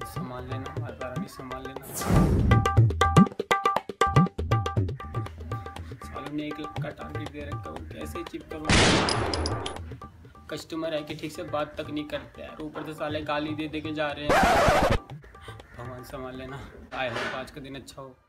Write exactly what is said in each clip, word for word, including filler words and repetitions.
संभाल लेना, माता रानी संभाल लेना। सालों ने एक लाख का टारगेट दे रखा, वो कैसे अचीव करूँगा? कस्टमर है कि ठीक से बात तक नहीं करते यार, ऊपर से साले गाली दे दे के जा रहे हैं। भगवान संभाल लेना, आए हो आज का दिन अच्छा हो।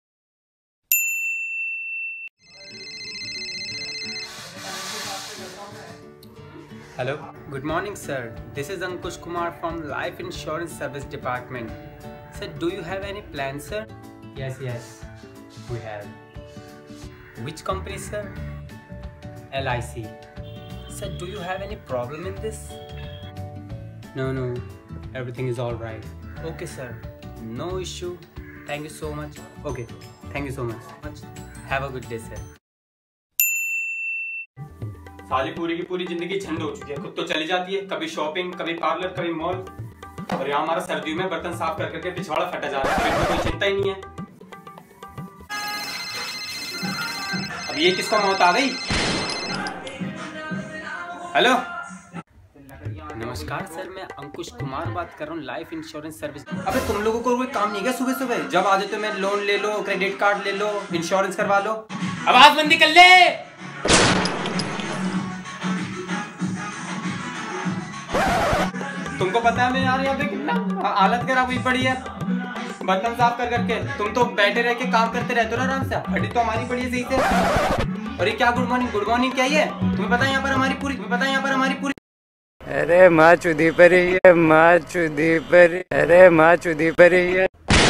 Hello, good morning sir. This is Ankush Kumar from Life Insurance Service Department. Sir, do you have any plans, sir? Yes, yes, we have. Which company, sir? L I C. Sir, do you have any problem in this? No, no, everything is all right. Okay, sir, no issue. Thank you so much. Okay, thank you so much. Have a good day, sir. साली पूरी की पूरी जिंदगी झंड हो चुकी है, खुद तो चली जाती है, कभी शॉपिंग, कभी पार्लर, कभी मॉल, और यहाँ हमारा सर्दियों में बर्तन साफ कर करके पिछवाड़ा फटा जा रहा है, तो कोई चिंता ही नहीं है। अब ये किसको मौत आ गई? हेलो, नमस्कार सर, मैं अंकुश कुमार बात कर रहा हूँ, लाइफ इंश्योरेंस सर्विस। अबे तुम लोगों को कोई काम नहीं है सुबह सुबह? जब आ जाते हो मैं लोन ले लो, क्रेडिट कार्ड ले लो, इंश्योरेंस करवा लो। आवाज बंदी कर ले। तुमको पता है मैं यार यहाँ पे कितना हालत खराब हुई पड़ी है बर्तन साफ कर करके। तुम तो बैठे रह के काम करते रहते हो ना आराम से, हड्डी तो हमारी पड़ी है सही से। और ये क्या गुड मॉर्निंग गुड मॉर्निंग क्या है? तुम्हें पता है यहाँ पर हमारी पूरी तुम्हें पता है यहाँ पर हमारी पूरी अरे माँ चुदी परी है, माँ चुदी परी, अरे माँ चुदी परी है।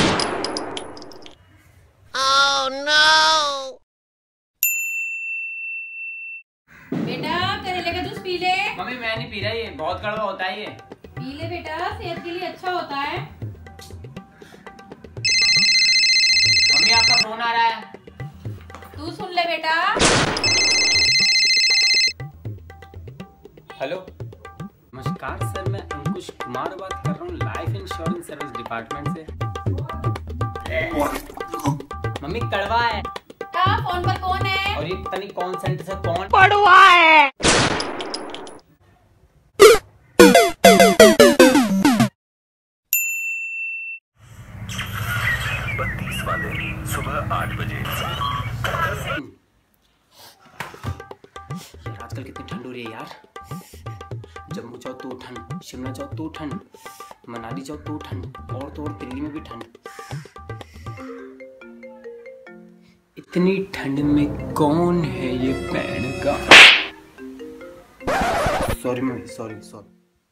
Oh no! बेटा करेले का जूस पी ले। मम्मी मैं नहीं पी रहा, ये बहुत कड़वा होता है। ये पी ले बेटा, सेहत के लिए अच्छा होता है। मम्मी आपका फोन आ रहा है। तू सुन ले बेटा। हेलो, नमस्कार सर, मैं अंकुश कुमार बात कर रहा हूँ, लाइफ इंश्योरेंस सर्विस डिपार्टमेंट से। मम्मी कड़वा है। क्या फोन पर कौन है? और ये पता नहीं कौन सेंटर से कौन पड़वा है। बत्तीस वाले सुबह आठ बजे। यार आजकल कितनी ठंड हो रही है यार। जम्मू जाओ तो ठंड, शिमला जाओ तो ठंड, मनाली जाओ तो ठंड, और तो और दिल्ली में भी ठंड। इतनी ठंड में कौन है ये पैन का? Sorry mummy, sorry sorry.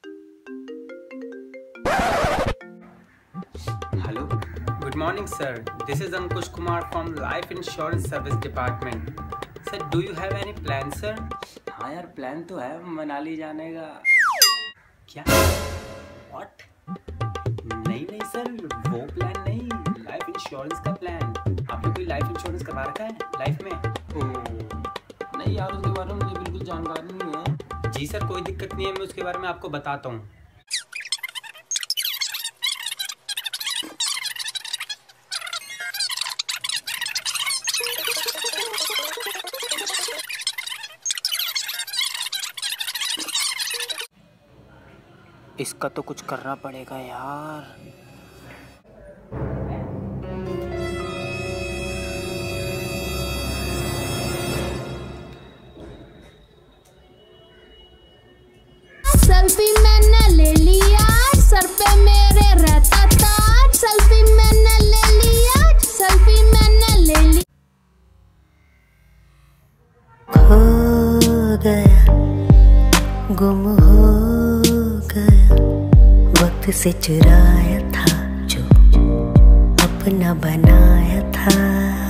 Hello, good morning sir, this is Ankush Kumar from life insurance service department. Sir do you have any plan sir? हाँ यार प्लान तो है मनाली जाने का। क्या? व्हाट? नहीं नहीं सर, वो प्लान नहीं, लाइफ इंश्योरेंस का प्लान। आपने कोई लाइफ इंश्योरेंस करवा रखा है लाइफ में? ओह नहीं यार, उसके बारे में मुझे बिल्कुल जानकारी नहीं है। जी सर कोई दिक्कत नहीं है, मैं उसके बारे में आपको बताता हूँ। इसका तो कुछ करना पड़ेगा यार। सेल्फी मैंने ले लिया, सर पे मेरे रहता ताज। सेल्फी मैंने ले लिया, सेल्फी मैंने ले लिया। खो गया, गुम हो गया, वक्त से चुराया था जो अपना बनाया था।